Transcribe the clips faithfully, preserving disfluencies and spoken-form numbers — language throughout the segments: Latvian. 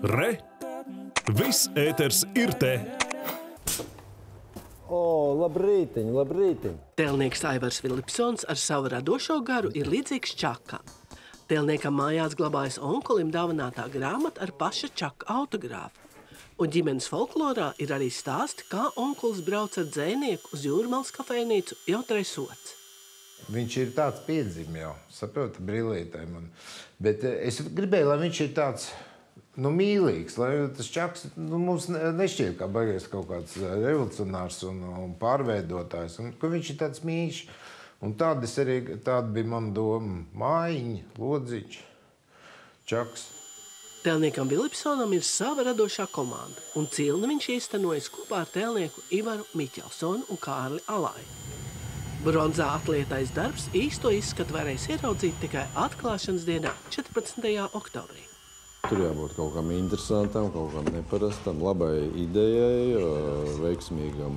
Re! Viss ēters ir te! O, labrītiņ, labrītiņ! Tēlnieks Aivars Vilipsons ar savu radošo garu ir līdzīgs Čakam. Tēlniekam mājās glabājas onkulim dāvinātā grāmata ar paša Čaka autogrāfu. Un ģimenes folklorā ir arī stāsti, kā onkulis brauc ar dzejnieku uz Jūrmalas kafejnīcu jau tresots. Viņš ir tāds piedzim jau, saproti, brillītē man. Bet es gribēju, lai viņš ir tāds, nu, mīlīgs, lai tas Čaks, nu, mums nešķiet kā baigais kaut kāds revolucionārs un, un pārveidotājs, un ka viņš ir tāds mīļš. Un tāda arī, tāda bija mana doma. Mājiņa, lodziņš, Čaks. Tēlniekam Vilipsonam ir sava radošā komanda, un cilni viņš īstenojas kopā ar tēlnieku Ivaru Miķelsonu un Kārli Alāju. Bronzā atlietais darbs īsto izskatu varēs ieraudzīt tikai atklāšanas dienā, četrpadsmitajā oktobrī. Tur jābūt kaut kam interesantam, kaut kam neparastam, labai idejai, veiksmīgam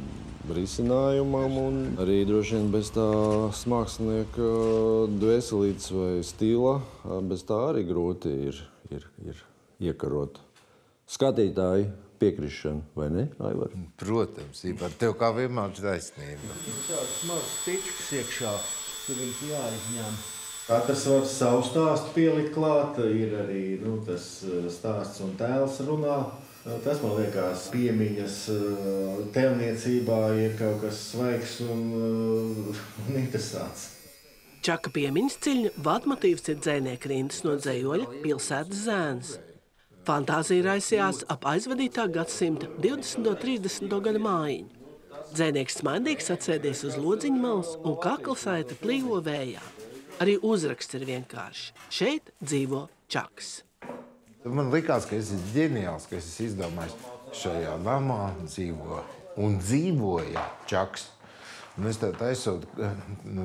risinājumam un arī droši vien bez tā mākslinieka dvēselītes vai stila, bez tā arī grūti ir, ir, ir iekarot skatītāju piekrišanu, vai ne, Aivar? Protams, Ivar, tev kā vienmēr taisnība. Tāds mazs tičkas iekšā, tur viņš jāizņem. Katrs var savu stāstu pielikt klāt, ir arī nu, tas stāsts un tēls runā. Tas, man liekas, piemiņas tēlniecībā ir kaut kas svaigs un, un interesants. Čaka piemiņas ciļņa vadmotīvs ir dzejnieka rindas no dzejoļa Pilsētas zēns. Fantāzija raisījās ap aizvadītā gadsimta divdesmito un trīsdesmito gada mājiņu. Dzejnieks smaidīgs atsēdies uz lodziņa malas un kaklasaita plīvo vējā. Arī uzraksts ir vienkārši. Šeit dzīvo Čaks. Man likās, ka es esmu ģeniāls, ka es esmu izdomājis šajā namā dzīvo. Un dzīvoja Čaks. Un es tā taisot nu,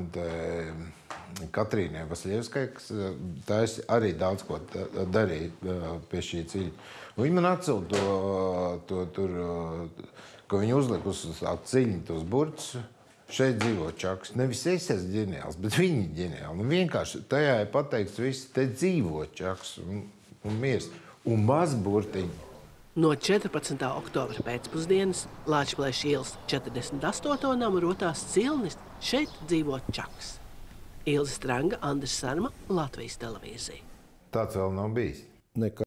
Katrīnai Vasļevskai, kas taisi arī daudz ko darīja pie šī ciļa. Un viņa man atsūta to, to tur, ka viņa uzlika uz ciļu tos burtus. Šeit dzīvo Čaks. Nevis es esmu ģeniāls, bet viņi ir ģeniāli. Un vienkārši tajā ir pateikts viss, te dzīvo Čaks. Un, un miers, un maz burtiņi. No četrpadsmitā oktobra pēcpusdienas Lāčplēša ielas četrdesmit astoto namu rotās cilnis, šeit dzīvo Čaks. Ilze Stranga, Andris Sarma, Latvijas televīzija. Tāds vēl nav bijis. Nekā.